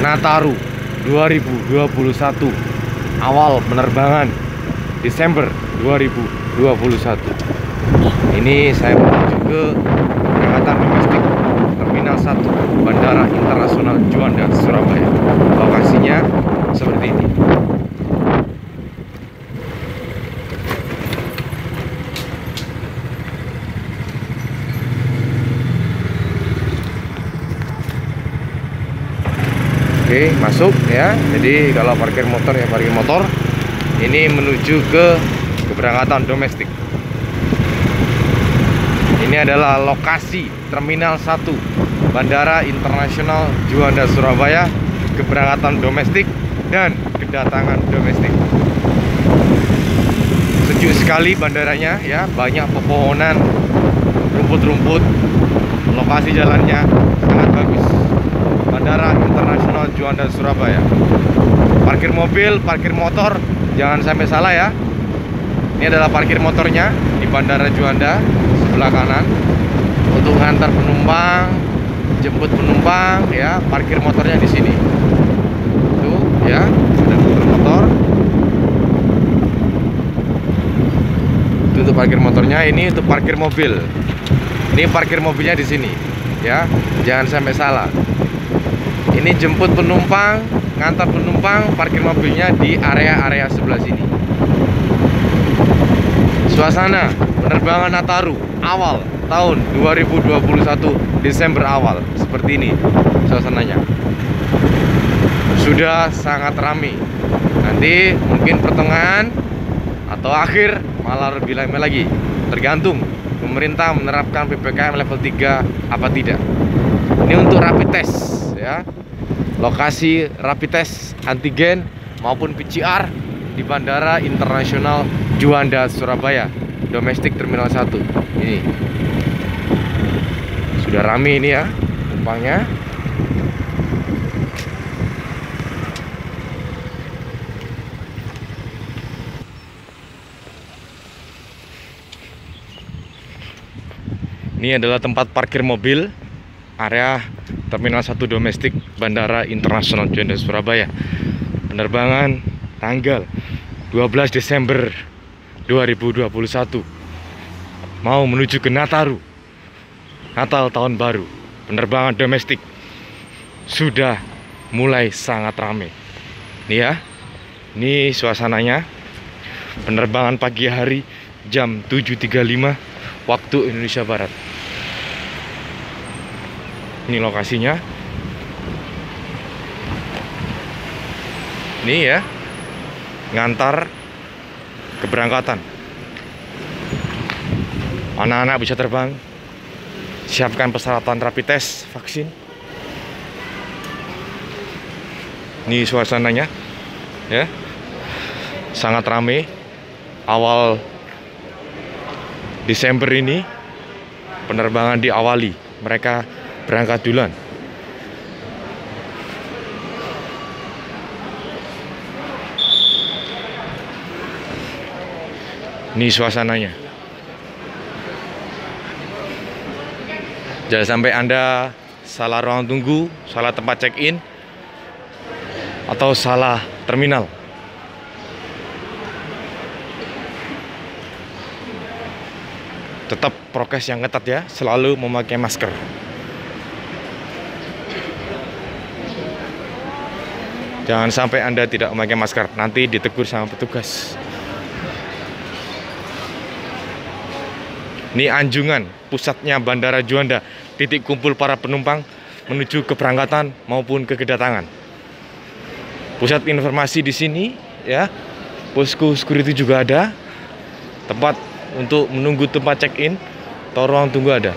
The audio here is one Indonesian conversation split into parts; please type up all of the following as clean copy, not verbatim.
Nataru 2021, awal penerbangan Desember 2021. Ini saya menuju ke keberangkatan domestik Terminal 1 Bandara Internasional Juanda, Surabaya. Lokasinya seperti ini. Oke, masuk ya. Jadi kalau parkir motor ya parkir motor. Ini menuju ke keberangkatan domestik. Ini adalah lokasi Terminal 1 Bandara Internasional Juanda, Surabaya, keberangkatan domestik dan kedatangan domestik. Sejuk sekali bandaranya ya, banyak pepohonan, rumput-rumput. Lokasi jalannya sangat bagus. Bandara Internasional Juanda, Surabaya. Parkir mobil, parkir motor, jangan sampai salah ya. Ini adalah parkir motornya di Bandara Juanda sebelah kanan. Untuk ngantar penumpang, jemput penumpang ya, parkir motornya di sini. Tuh ya, ada motor. Itu untuk parkir motornya, ini untuk parkir mobil. Ini parkir mobilnya di sini ya, jangan sampai salah. Ini jemput penumpang, ngantar penumpang, parkir mobilnya di area-area sebelah sini. Suasana penerbangan Nataru awal tahun 2021 Desember awal seperti ini suasananya. Sudah sangat ramai. Nanti mungkin pertengahan atau akhir malah lebih ramai lagi. Tergantung pemerintah menerapkan PPKM level 3 apa tidak. Ini untuk rapid test ya. Lokasi rapid test antigen maupun PCR di Bandara Internasional Juanda, Surabaya, domestik Terminal 1. Ini sudah rame ini ya penumpangnya. Ini adalah tempat parkir mobil area Terminal 1 domestik Bandara Internasional Juanda, Surabaya. Penerbangan tanggal 12 Desember 2021. Mau menuju ke Nataru, Natal tahun baru. Penerbangan domestik sudah mulai sangat ramai. Nih ya. Ini suasananya. Penerbangan pagi hari jam 7.35 waktu Indonesia Barat. Ini lokasinya. Ini ya, ngantar keberangkatan. Anak-anak bisa terbang. Siapkan persyaratan rapid test vaksin. Ini suasananya ya. Sangat ramai. Awal Desember ini penerbangan diawali. Mereka berangkat duluan. Ini suasananya. Jangan sampai Anda salah ruang tunggu, salah tempat check-in, atau salah terminal. Tetap prokes yang ketat ya, selalu memakai masker. Jangan sampai Anda tidak memakai masker, nanti ditegur sama petugas. Ini Anjungan, pusatnya Bandara Juanda, titik kumpul para penumpang menuju keberangkatan maupun ke kedatangan. Pusat informasi di sini ya, posko security juga ada, tempat untuk menunggu tempat check-in atau ruang tunggu ada.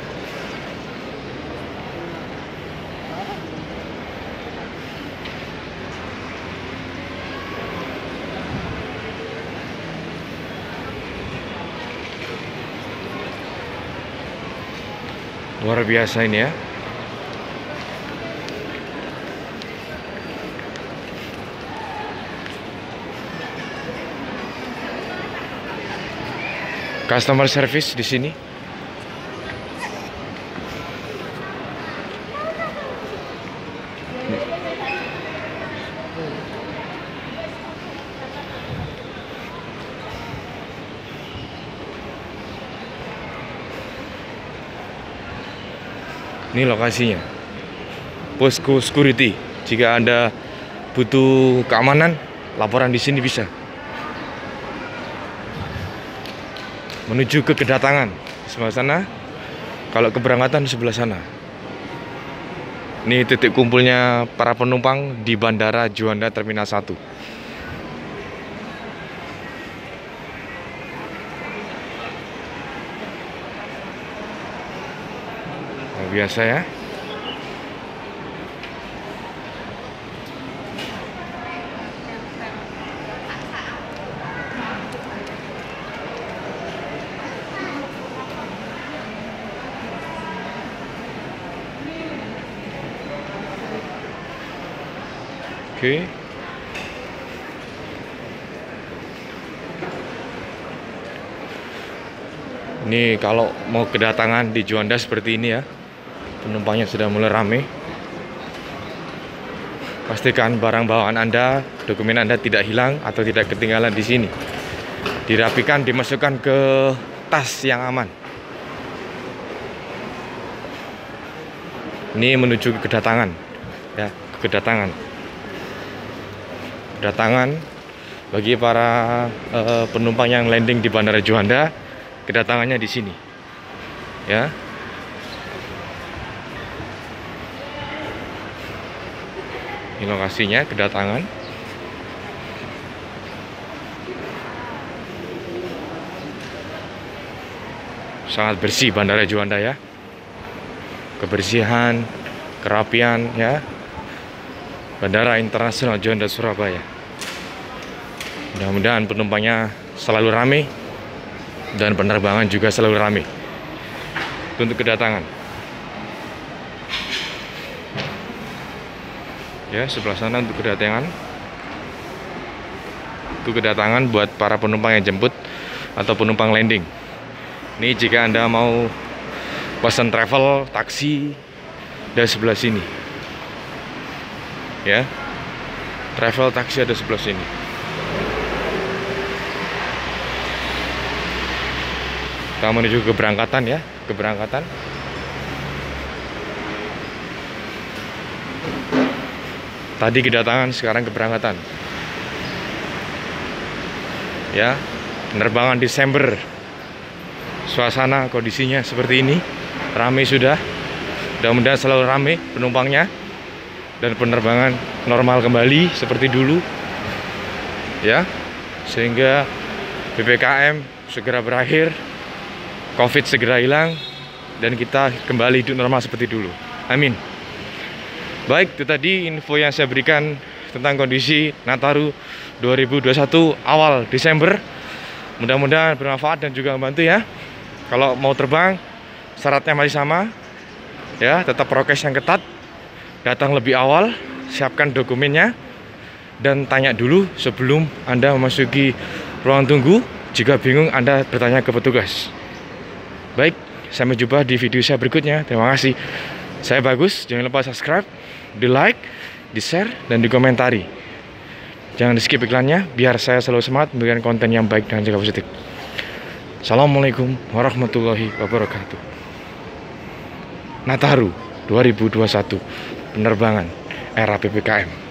Luar biasa ini ya. Customer service di sini. Ini lokasinya. Posko security. Jika Anda butuh keamanan, laporan di sini bisa. Menuju ke kedatangan sebelah sana. Kalau keberangkatan sebelah sana. Ini titik kumpulnya para penumpang di Bandara Juanda Terminal 1. Nah, biasa ya. Oke. Ini kalau mau kedatangan di Juanda seperti ini ya. Penumpangnya sudah mulai ramai. Pastikan barang bawaan Anda, dokumen Anda tidak hilang atau tidak ketinggalan di sini. Dirapikan, dimasukkan ke tas yang aman. Ini menuju ke kedatangan ya, kedatangan bagi para penumpang yang landing di Bandara Juanda, kedatangannya di sini ya. Ini lokasinya kedatangan. Sangat bersih Bandara Juanda ya. Kebersihan, kerapian ya. Bandara Internasional Juanda Surabaya. Mudah-mudahan penumpangnya selalu ramai dan penerbangan juga selalu ramai untuk kedatangan. Ya, sebelah sana untuk kedatangan. Itu kedatangan buat para penumpang yang jemput atau penumpang landing. Ini jika Anda mau pesan travel, taksi, dari sebelah sini. Ya, travel taksi ada sebelah sini. Kita menuju keberangkatan ya, keberangkatan. Tadi kedatangan, sekarang keberangkatan. Ya, penerbangan Desember. Suasana kondisinya seperti ini, ramai sudah. Mudah-mudahan selalu ramai penumpangnya. Dan penerbangan normal kembali seperti dulu ya, sehingga PPKM segera berakhir, COVID segera hilang, dan kita kembali hidup normal seperti dulu. Amin. Baik, itu tadi info yang saya berikan tentang kondisi Nataru 2021 awal Desember. Mudah-mudahan bermanfaat dan juga membantu ya. Kalau mau terbang, syaratnya masih sama ya, tetap prokes yang ketat. Datang lebih awal, siapkan dokumennya, dan tanya dulu sebelum Anda memasuki ruang tunggu. Jika bingung, Anda bertanya ke petugas. Baik, sampai jumpa di video saya berikutnya. Terima kasih. Saya Bagus, jangan lupa subscribe, di like, di share, dan di komentari. Jangan di skip iklannya, biar saya selalu semangat memberikan konten yang baik dan juga positif. Assalamualaikum warahmatullahi wabarakatuh. Nataru 2021, penerbangan era PPKM.